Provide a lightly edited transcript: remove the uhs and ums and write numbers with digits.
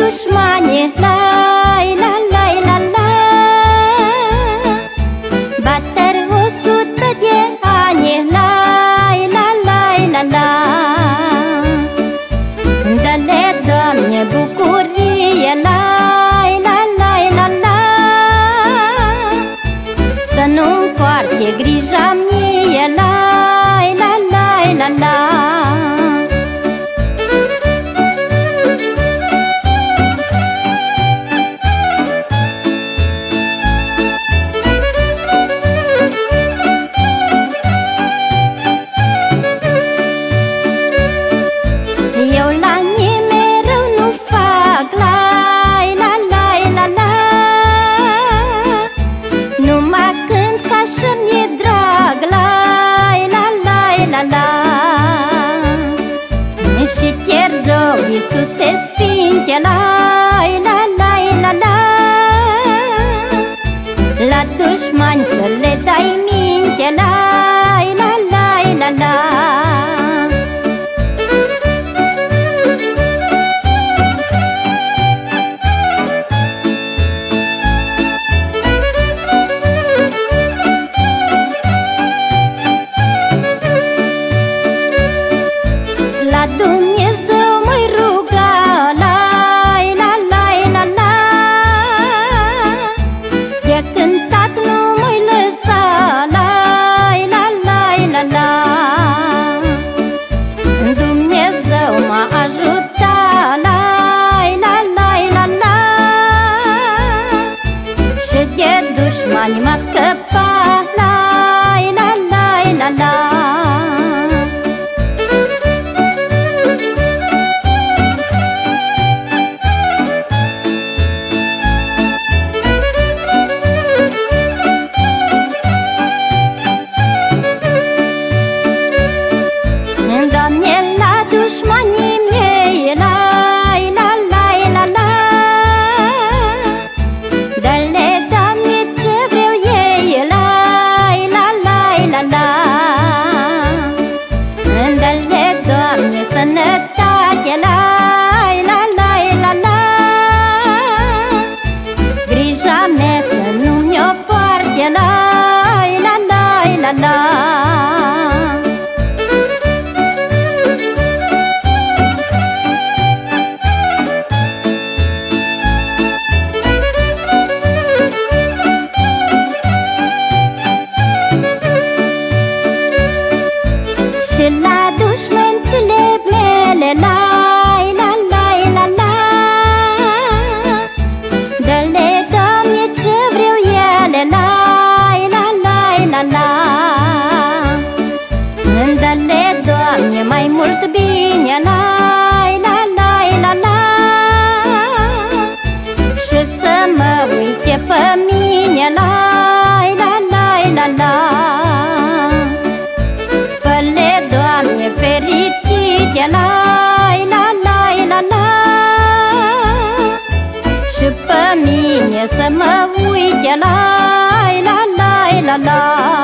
dușmani, lai, la, lai, la, la. Bater 100 de ani, lai, la, lai, la, la. Dă-le, Doamne, bucurie, lai, la, lai, la, la. Să nu-mi poarte grija mie, lai, la, lai, la, la. Eu la nimeni rău nu fac, lai, la, lai, la, la. Numai cânt ca și-mi-e drag, lai, la, lai, la, la. Și te rog, Iisuse Sfinte, lai, la, lai, la, la. La dușmani să le dai minte, lai, la, lai, la, la. La Dumnezeu mă-i ruga, lai, la, lai, la, la. De cântat nu mă-i lăsa, lai, la, lai, la, la. Dumnezeu m-a ajutat, lai, la, lai, la, la. Și de dușmani m-a scăpat, lai, la, lai, la, la. Doamne, la dușmanii mei, lai, la, lai, la, la. Dă-le, Doamne, ce vreau ei, lai, la, lai, la, la. Dă-le, Doamne, sănătate, lai, la, lai, la, la. Grija mea să nu mi-o poarte, lai, la, lai, la, la. Și la dușmăncile mele, lai, la, lai, la, la. Dă-le, Doamne, ce vreau ele, lai, la, lai, la, la. Dă-le, Doamne, mai mult bine, lai, la, lai, la, la. Și să mă uite pe mine, lai, la, lai, la, la. Fă-le, Doamne, fericite, lai, la, lai, la, la. Și pe mine să mă uite, lai, la, lai, la, la.